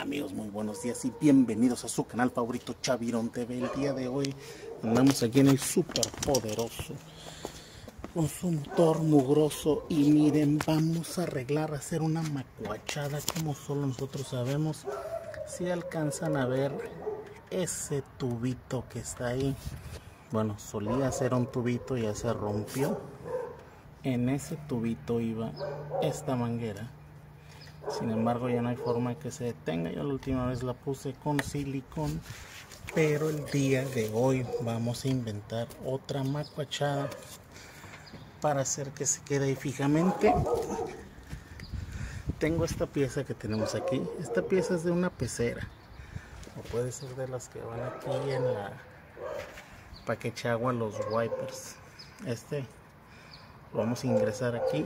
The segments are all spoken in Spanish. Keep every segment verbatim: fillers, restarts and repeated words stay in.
Amigos, muy buenos días y bienvenidos a su canal favorito Chavirón T V. El día de hoy andamos aquí en el super poderoso con su motor mugroso y miren, vamos a arreglar, a hacer una macuachada como solo nosotros sabemos. Si alcanzan a ver ese tubito que está ahí, bueno, solía ser un tubito y ya se rompió. En ese tubito iba esta manguera. Sin embargo, ya no hay forma que se detenga. Yo la última vez la puse con silicón, pero el día de hoy vamos a inventar otra macuachada para hacer que se quede ahí fijamente. Tengo esta pieza que tenemos aquí. Esta pieza es de una pecera, o puede ser de las que van aquí en la para que eche agua los wipers. Este lo vamos a ingresar aquí.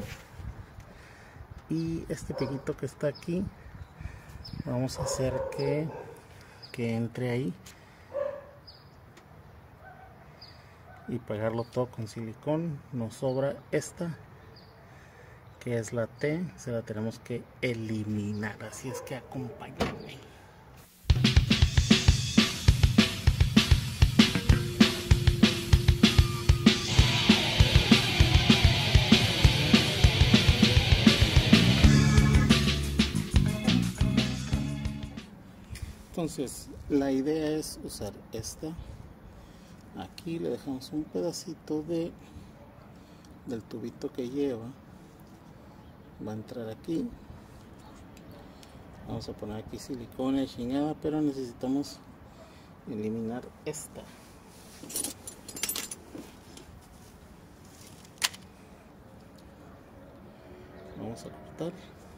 Y este piquito que está aquí vamos a hacer que, que entre ahí y pegarlo todo con silicón. Nos sobra esta que es la T, se la tenemos que eliminar, así es que acompáñenme. Entonces la idea es usar esta. Aquí le dejamos un pedacito de del tubito que lleva, va a entrar aquí. Vamos a poner aquí silicona y chingada, pero necesitamos eliminar esta. Vamos a cortar.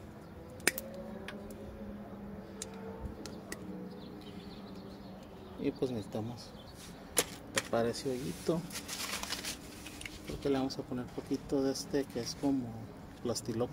Y pues necesitamos tapar ese hoyito, porque le vamos a poner poquito de este que es como plastiloca.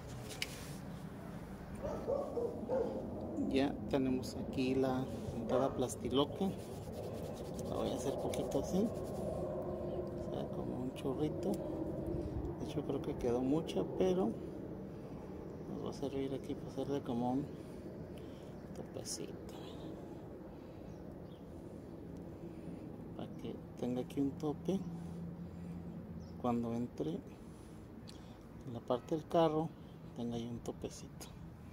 Ya tenemos aquí la entrada plastiloca. La voy a hacer poquito así, o sea, como un chorrito. De hecho creo que quedó mucha, pero nos va a servir aquí para hacerle como un topecito, para que tenga aquí un tope cuando entre en la parte del carro, tenga ahí un topecito.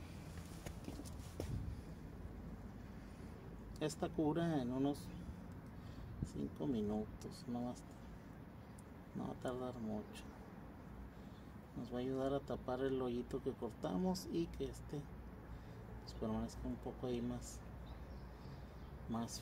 Esta cura en unos cinco minutos, no va, a, no va a tardar mucho. Nos va a ayudar a tapar el hoyito que cortamos y que este pues permanezca un poco ahí más más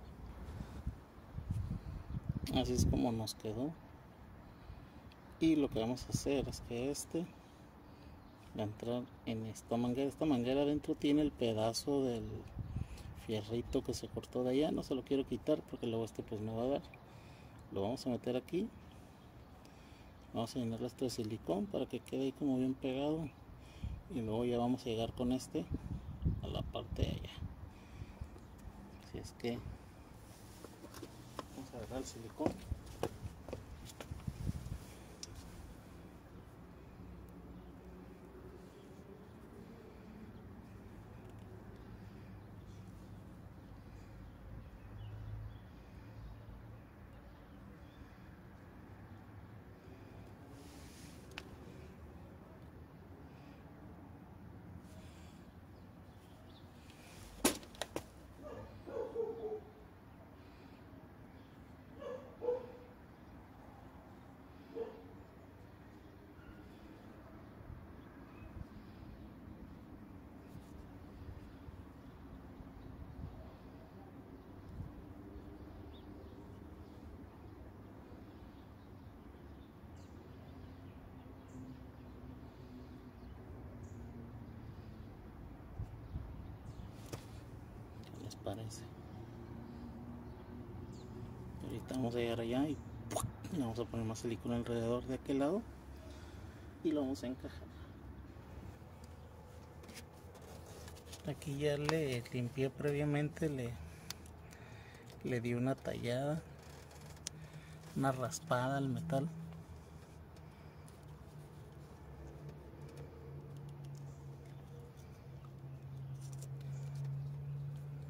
fijo. Así es como nos quedó. Y lo que vamos a hacer es que este va a entrar en esta manguera. Esta manguera adentro tiene el pedazo del fierrito que se cortó de allá. No se lo quiero quitar porque luego este pues no va a dar. Lo vamos a meter aquí. Vamos a llenarle esto de silicón para que quede ahí como bien pegado. Y luego ya vamos a llegar con este a la parte de allá. Así es que vamos a agarrar el silicón. Parece. Ahorita vamos a llegar allá y le vamos a poner más silicona alrededor de aquel lado y lo vamos a encajar. Aquí ya le limpié previamente, le, le di una tallada, una raspada al metal.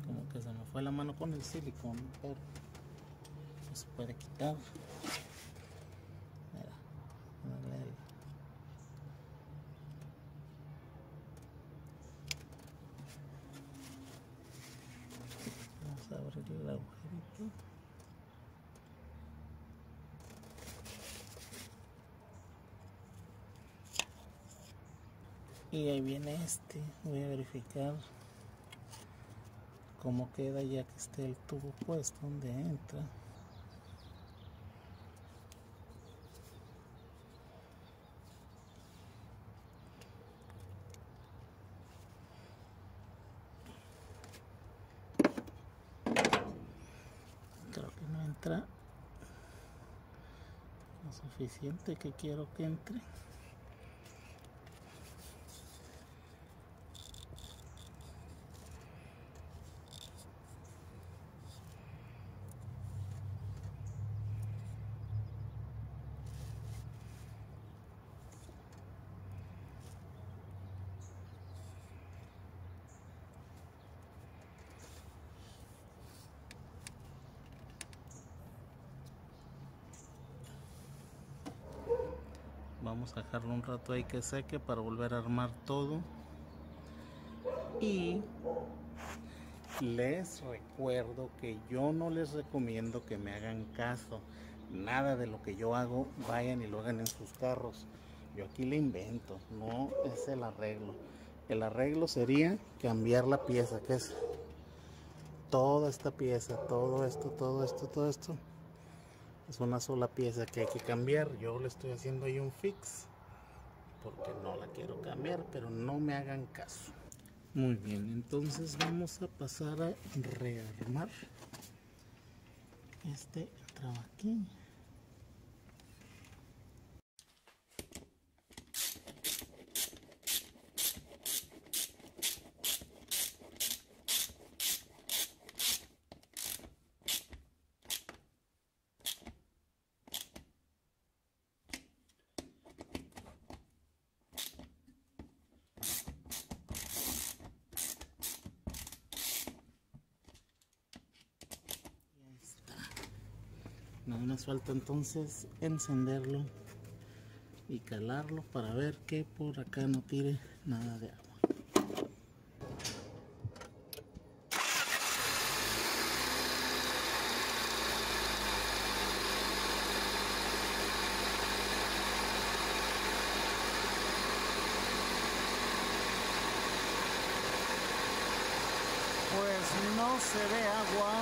Como que se me fue la mano con el silicón, pero no se puede quitar. Mira, dale, dale. Vamos a abrir el agujerito. Y ahí viene este. Voy a verificar cómo queda ya que esté el tubo puesto donde entra. Creo que no entra lo suficiente que quiero que entre. Vamos a dejarlo un rato ahí que seque para volver a armar todo. Y les recuerdo que yo no les recomiendo que me hagan caso. Nada de lo que yo hago vayan y lo hagan en sus carros. Yo aquí le invento, no es el arreglo. El arreglo sería cambiar la pieza, que es toda esta pieza, todo esto, todo esto, todo esto. Es una sola pieza que hay que cambiar. Yo le estoy haciendo ahí un fix porque no la quiero cambiar, pero no me hagan caso. Muy bien, entonces vamos a pasar a rearmar. Este entraba aquí. Nada más falta entonces encenderlo y calarlo para ver que por acá no tire nada de agua. Pues no se ve agua.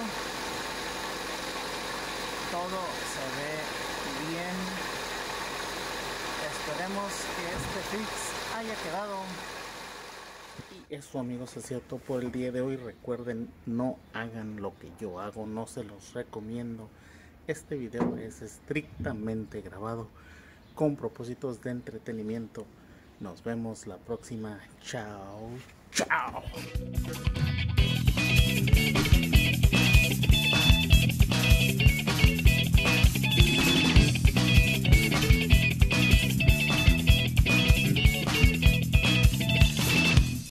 Todo se ve bien. Esperemos que este fix haya quedado. Y eso, amigos, es cierto por el día de hoy. Recuerden, no hagan lo que yo hago, no se los recomiendo. Este video es estrictamente grabado con propósitos de entretenimiento. Nos vemos la próxima. Chao, chao.